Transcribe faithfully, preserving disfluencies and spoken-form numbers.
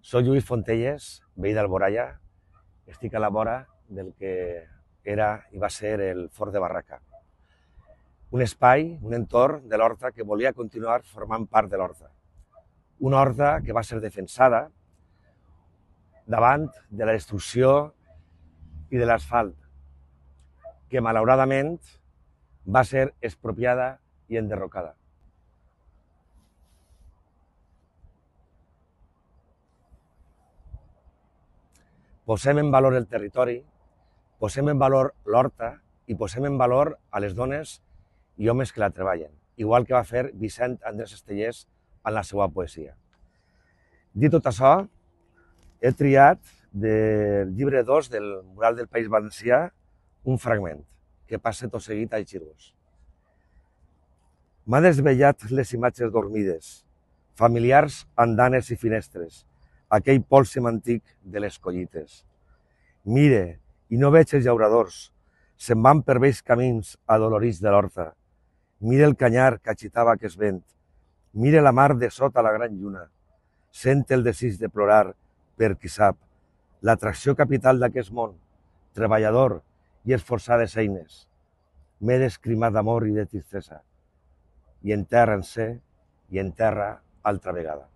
Soc Lluís Fontelles, veí d'Alboraya. Estic a la vora del que era i va ser el Fort de Barraca. Un espai, un entorn de l'Horta que volia continuar formant part de l'Horta. Una Horta que va ser defensada davant de la destrucció i de l'asfalt, que malauradament va ser expropiada i enderrocada. Posem en valor el territori, posem en valor l'horta i posem en valor a les dones i homes que la treballen, igual que va fer Vicent Andrés Estellés en la seva poesia. Dit tot això, he triat del llibre dos del Mural del País Valencià un fragment que passa tot seguit a llegir-vos. M'ha desvellat les imatges dormides, familiars andanes i finestres, aquell pòlsem antic de les collites. Mire, i no veig els llauradors, se'n van per vells camins adolorits de l'horta. Mire el canyar que agitava aquest vent. Mire la mar de sota la gran lluna. Sent el desig de plorar per qui sap l'atracció capital d'aquest món, treballador i esforçades eines. M'he descrimat d'amor i de tristesa, i en terra en sé, i en terra altra vegada.